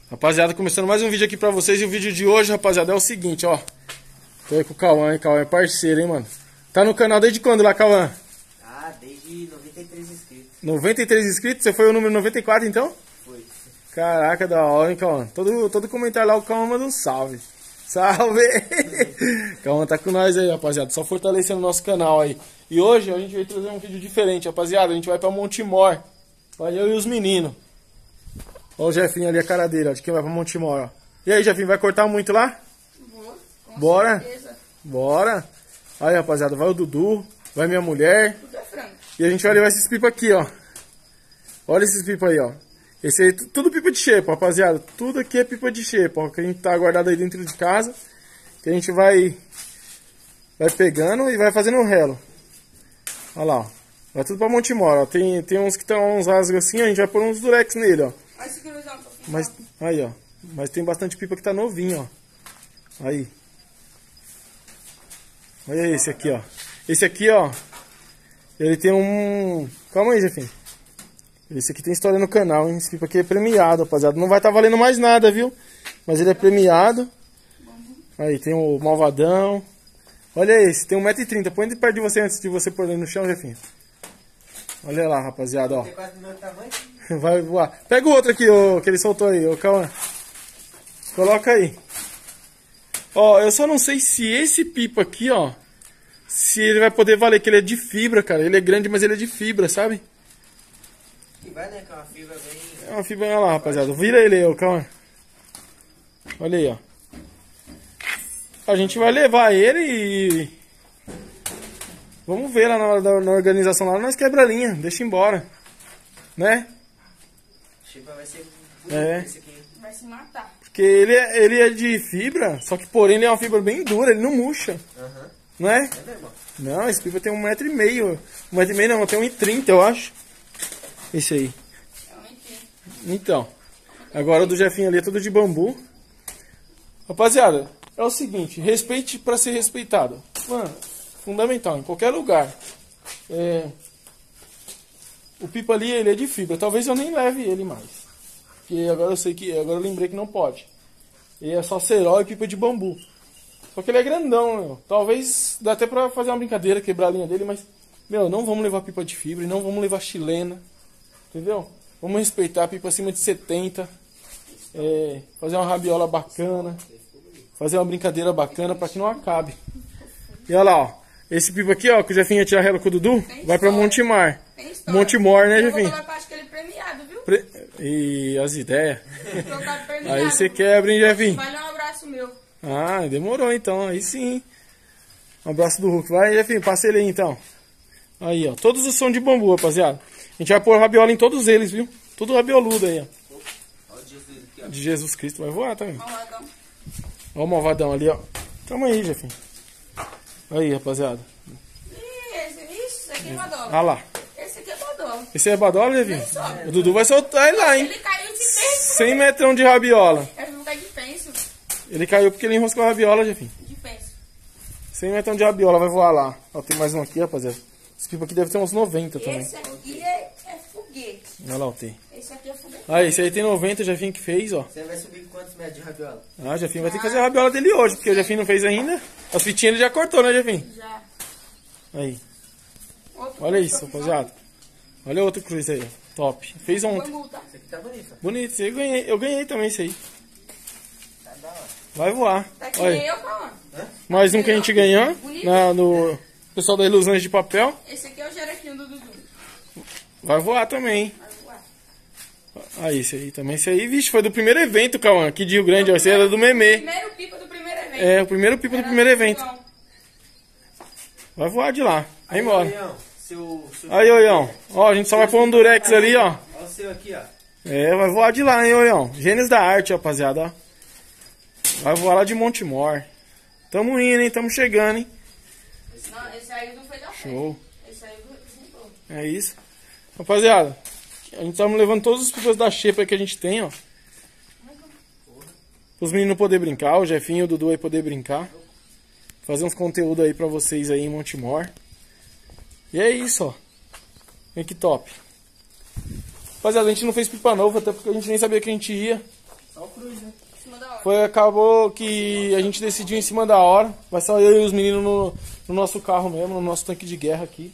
Rapaziada, começando mais um vídeo aqui pra vocês. E o vídeo de hoje, rapaziada, é o seguinte, ó. Tô aí com o Cauã, hein? Cauã é parceiro, hein, mano. Tá no canal desde quando lá, Cauã? Ah, desde 93 inscritos. 93 inscritos? Você foi o número 94, então? Foi. Caraca, da hora, hein, Cauã? Todo comentário lá, o Cauã manda um salve. Salve! Cauã tá com nós aí, rapaziada. Só fortalecendo o nosso canal aí. E hoje a gente vai trazer um vídeo diferente, rapaziada. A gente vai pra Montemor. Vai eu e os meninos. Olha o Jefinho ali, a cara dele, ó, de quem vai pra Montemor, ó. E aí, Jefinho, vai cortar muito lá? Vou, com Bora? certeza. Bora. Aí, rapaziada, vai o Dudu, vai minha mulher. Tudo é frango. E a gente vai levar esses pipa aqui, ó. Olha esses pipa aí, ó. Esse aí, tudo pipa de xepa, rapaziada. Tudo aqui é pipa de xepa, ó. Que a gente tá guardado aí dentro de casa. Que a gente vai pegando e vai fazendo um relo. Olha lá, ó. Vai tudo pra Montemor, ó. Tem uns que estão uns rasgos assim, a gente vai pôr uns durex nele, ó. Mas, aí, ó. Mas tem bastante pipa que tá novinho, ó. Aí. Olha esse aqui, ó. Esse aqui, ó. Ele tem um... Calma aí, Jefinho. Esse aqui tem história no canal, hein? Esse pipa aqui é premiado, rapaziada. Não vai estar valendo mais nada, viu? Mas ele é premiado. Aí, tem o malvadão. Olha esse, tem 1,30 m. Põe de perto de você antes de você pôr ele no chão, Jefinho. Olha lá, rapaziada, ó. Tem quase do meu tamanho. Vai voar. Pega o outro aqui, ó, que ele soltou aí, ô Cauã. Coloca aí. Ó, eu só não sei se esse pipa aqui, ó, se ele vai poder valer, que ele é de fibra, cara. Ele é grande, mas ele é de fibra, sabe? E vai, né? Que é uma fibra bem... É uma fibra, olha lá, rapaziada. Vira ele aí, ô Cauã. Olha aí, ó. A gente vai levar ele e... Vamos ver lá na organização lá, nós quebra a linha, deixa embora. Né? Vai ser É. esse aqui. Vai se matar. Porque ele é de fibra, só que porém ele é uma fibra bem dura, ele não murcha. Aham. Não é? É mesmo? Não, esse pipa tem 1,5 m. 1,5 m não, tem 1,30 m, eu acho. Esse aí. Eu não entendo. Então. Agora o do Jefinho ali é tudo de bambu. Rapaziada, é o seguinte, respeite pra ser respeitado. Mano, fundamental, em qualquer lugar. O pipa ali, ele é de fibra. Talvez eu nem leve ele mais. Porque agora eu sei que. Agora eu lembrei que não pode. Ele é só cerol e pipa de bambu. Só que ele é grandão, meu. Talvez dá até pra fazer uma brincadeira, quebrar a linha dele, mas, meu, não vamos levar pipa de fibra e não vamos levar chilena. Entendeu? Vamos respeitar a pipa acima de 70. Fazer uma rabiola bacana. Fazer uma brincadeira bacana pra que não acabe. E olha lá, ó. Esse pipa aqui, ó, que o Jefinho ia tirar rela com o Dudu, vai pra Montemor. Montemor, né, Jefinho? Eu vou colocar, acho que ele é premiado, viu? E as ideias. Colocar premiado. Aí você quebra, hein, Jefinho? Vale um abraço meu. Ah, demorou então, aí sim. Um abraço do Hulk. Vai, Jefinho, passa ele aí então. Aí, ó, todos os são de bambu, rapaziada. A gente vai pôr rabiola em todos eles, viu? Tudo rabioludo aí, ó. Olha o Jesus aqui, ó. De Jesus Cristo, vai voar também. Malvadão. Ó o malvadão ali, ó. Calma aí, Jefinho. Aí, rapaziada. Esse aqui é badola. Ah lá. Esse aqui é badola. Esse é badola, Jefinho? O Dudu vai soltar ele lá, hein? Ele caiu de penso. 100 metrão de rabiola. Eu vou cair de penso. Ele caiu porque ele enroscou a rabiola, Jefinho. De penso. 100 metrão de rabiola, vai voar lá. Ó, tem mais um aqui, rapaziada. Esse pipa aqui deve ter uns 90 também. Esse aqui é foguete. Olha lá o T. Esse aqui é foguete. Aí, esse aí tem 90, o Jefinho que fez, ó. Você vai subir quantos metros de rabiola? Ah, o Jefinho vai ter que fazer a rabiola dele hoje, porque o Jefinho não fez ainda. As fitinhas ele já cortou, né, Jefinho? Já. Aí. Outro Olha cruz isso, que eu fiz rapaziada. Olha outro cruz aí, ó. Top. Fez ontem. ontem. Bambu, tá? Esse aqui tá bonito, ó. Bonito, esse aí eu ganhei também esse aí. Tá da hora. Vai voar. Tá que nem Olha, eu, Cauã. mais um que a gente ganhou Bonito. no pessoal da Ilusões de Papel. Esse aqui é o jerequinho do Dudu. Vai voar também, hein? Vai voar. Ah, esse aí também. Esse aí, vixe, foi do primeiro evento, Cauã, aqui de Rio Grande. Ó, esse era do Memê. Primeiro pipa do primeiro evento. É, o primeiro pipa do Era primeiro do evento. João. Vai voar de lá. Vai embora. Ião, seu... Aí, Oião. Ó, a gente só vai pôr um durex ali, ó. Olha o seu aqui, ó. Vai voar de lá, hein, Oião. Gênios da arte, rapaziada, ó. Vai voar lá de Montemor. Tamo indo, hein, tamo chegando, hein. Não, esse aí não foi da festa. Show. Esse aí sentou. É isso. Rapaziada, a gente tá levando todos os pipas da xepa que a gente tem, ó. Os meninos poder brincar, o Jefinho e o Dudu aí poder brincar. Fazer uns conteúdos aí pra vocês aí em Montemor. E é isso, ó. Vem que top. Rapaziada, a gente não fez pipa nova, até porque a gente nem sabia que a gente ia. Olha o cruz, né? Em cima da hora. Acabou que a gente decidiu em cima da hora. Vai só eu e os meninos no nosso carro mesmo, no nosso tanque de guerra aqui.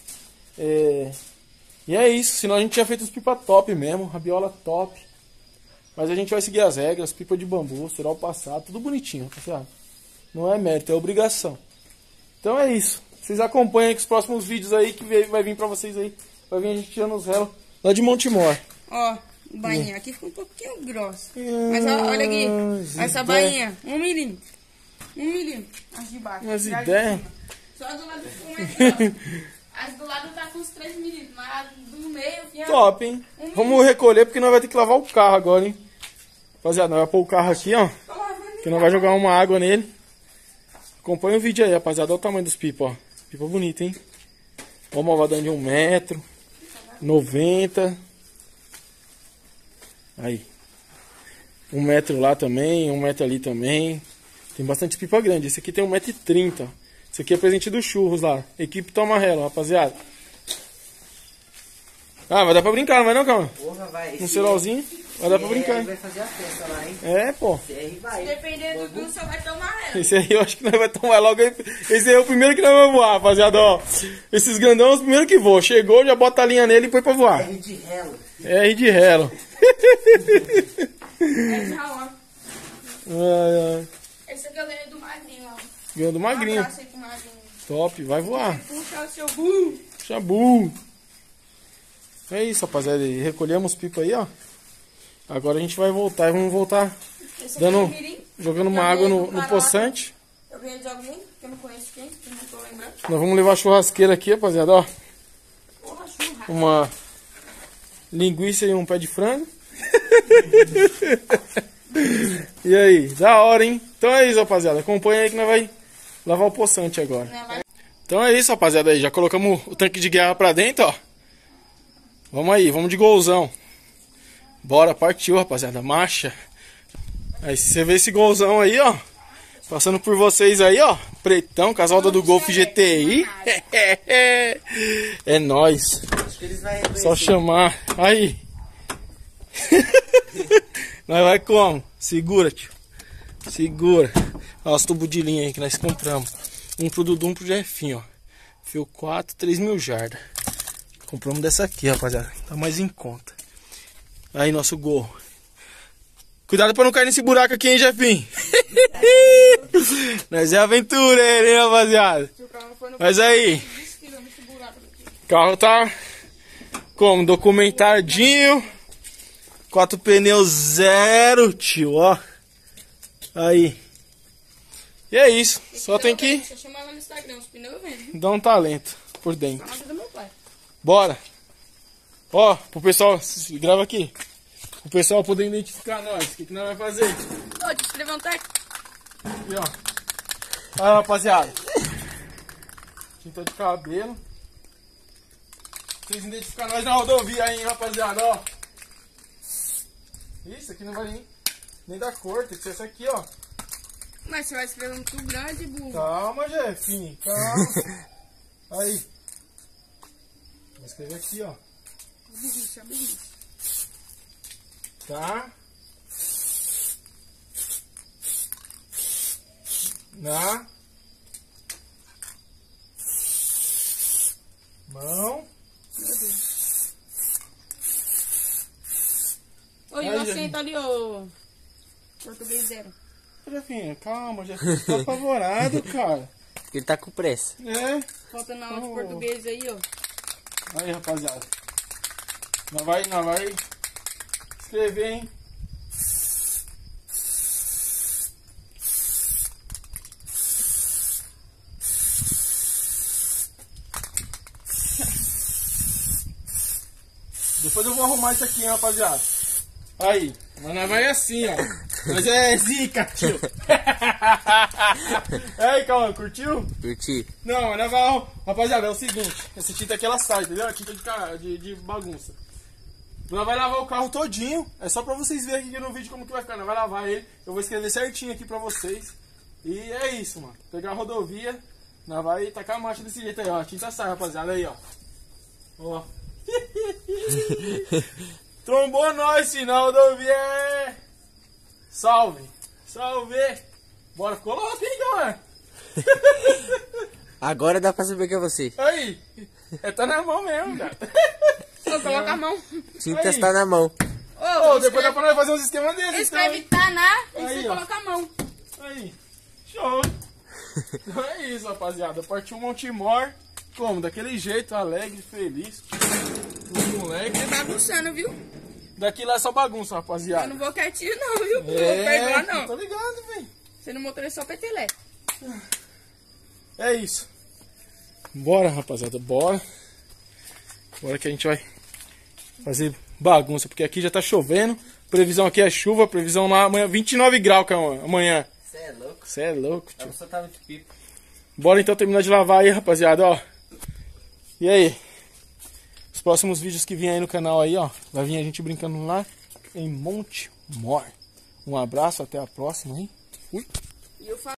E é isso, senão a gente tinha feito os pipa top mesmo, rabiola top. Mas a gente vai seguir as regras, pipa de bambu, será o passado, tudo bonitinho, rapaziada. Não é mérito, é obrigação. Então é isso. Vocês acompanhem com os próximos vídeos aí que vai vir pra vocês aí. Vai vir a gente tirando os réus lá de Montemor. Ó, bainha. Aqui fica um pouquinho grossa. Mas ó, olha aqui. Essa bainha, 1 milímetro. 1 milímetro. As de baixo. As E as de ideias. cima. Só do lado ficou mais grossa. As do lado tá com uns 3 milímetros. Mas as do meio fica... Top, hein? Vamos recolher porque nós vamos ter que lavar o carro agora, hein? Rapaziada, nós vamos pôr o carro aqui, ó. Que nós vamos jogar uma água nele. Acompanha o vídeo aí, rapaziada. Olha o tamanho dos pipas, ó. Pipa bonita, hein? Ó, uma malvadão de 1 metro. 90. Aí. 1 metro lá também, 1 metro ali também. Tem bastante pipa grande. Esse aqui tem 1,30 m. Esse aqui é presente dos churros lá. Equipe Tom Amarelo, rapaziada. Ah, vai dar pra brincar, não vai não, calma? Porra, vai. Um cerolzinho, vai dar pra brincar, hein? Vai fazer a festa lá, hein? É, pô. Vai. Dependendo do você vai tomar ela. Esse aí eu acho que nós vai tomar logo aí. Esse aí é o primeiro que nós vamos voar, rapaziada, ó. Esses grandão são os primeiros que voam. Chegou, já bota a linha nele e foi pra voar. R de relo. R de relo. Essa ó. Esse aqui eu ganhei do magrinho, ó. Ganhou do magrinho. Um abraço aí pro magrinho. Top, vai voar. Puxa o seu burro. Xabu. É isso, rapaziada. Recolhemos pipa aí, ó. Agora a gente vai voltar e vamos voltar Esse aqui dando, é o mirim. jogando uma água no poçante. Eu ganhei de alguém, que eu não conheço quem, que eu não tô lembrando. Nós vamos levar a churrasqueira aqui, rapaziada, ó. Porra, churrasco. Uma linguiça e um pé de frango. E aí, da hora, hein? Então é isso, rapaziada. Acompanha aí que nós vai lavar o poçante agora. Não, vai... Então é isso, rapaziada. Aí já colocamos o tanque de guerra pra dentro, ó. Vamos aí, vamos de golzão. Bora, partiu, rapaziada. Marcha. Aí você vê esse golzão aí, ó. Passando por vocês aí, ó. Pretão, casal do Golf GTI. É nóis. Acho que eles vão reconhecer. Só chamar. Aí. Nós vai como? Segura, tio. Segura. Olha os tubos de linha aí que nós compramos. Um pro Dudu, um pro Jefinho, ó. Fio 4, 3.000 jardas. Compramos dessa aqui, rapaziada. Tá mais em conta. Aí, nosso gol. Cuidado pra não cair nesse buraco aqui, hein, Jefinho? Nós é aventureiro, hein, rapaziada? Mas aí. O carro tá como? Documentadinho. 4 pneus 0, tio, ó. Aí. E é isso. Só tem que Você chama ela no Instagram, os pneus eu vendo. dar um talento por dentro. Casa do meu pai. Bora. Ó, pro pessoal, grava aqui. O pessoal poder identificar nós. O que nós vamos fazer? Ô, deixa eu te levantar aqui. Aqui, ó. Aí, rapaziada. Tinta de cabelo. Vocês identificam nós na rodovia aí, hein, rapaziada, ó. Isso aqui não vai nem dar cor, tem que ser essa aqui, ó. Mas você vai escrever muito grande, burro. Calma, Jefinho, calma. Aí. Vou escrever aqui, ó. Burrice, burrice. Tá. Na. Mão. Meu Deus. Oi, Aí, o assento ali, ô. Português 0. Jefinho, calma, Jefinho. Tá apavorado, cara. Ele tá com pressa. É. Falta na aula de português aí, ó. Aí, rapaziada. Nós vai escrever, hein? Depois eu vou arrumar isso aqui, hein, rapaziada. Aí, mas nós vai assim, ó. Mas é zica, tio. Aí, calma, curtiu? Curti. Não, mas nós vai... Rapaziada, é o seguinte. Essa tinta aqui, ela sai, entendeu? É tinta de bagunça. Nós vai lavar o carro todinho. É só pra vocês verem aqui no vídeo como que vai ficar. Nós vai lavar ele. Eu vou escrever certinho aqui pra vocês. E é isso, mano. Pegar a rodovia. Nós vai tacar a marcha desse jeito aí, ó. A tinta sai, rapaziada. Aí, ó. Ó. Trombou nós, filho. Na rodovia é... Salve! Salve! Bora, coloca, hein, galera? Agora dá pra saber que é você. Aí! Tá na mão mesmo, cara. Ô, coloca a mão. Tinta Aí. está na mão. Ô, Depois dá pra nós fazer uns esquemas desses. escreve Taná e Aí, você ó. coloca a mão. Aí, show! Então é isso, rapaziada. Partiu Montemor. Como? Daquele jeito, alegre, feliz. Os moleque. Tá bagunçando, viu? Daqui lá é só bagunça, Eu rapaziada. não vou quietinho não, viu? Não vou perdoar não. Tô ligado, velho. Você não motor é só petelé. É isso. Bora, rapaziada, bora. Bora que a gente vai fazer bagunça, porque aqui já tá chovendo. Previsão aqui é chuva, previsão lá amanhã 29 graus que é amanhã. Você é louco? Você é louco, tio. Você tá muito pipo. Bora então terminar de lavar aí, rapaziada, ó. E aí? Os próximos vídeos que vêm aí no canal aí, ó. Vai vir a gente brincando lá em Montemor. Um abraço, até a próxima, hein? Fui. E eu falo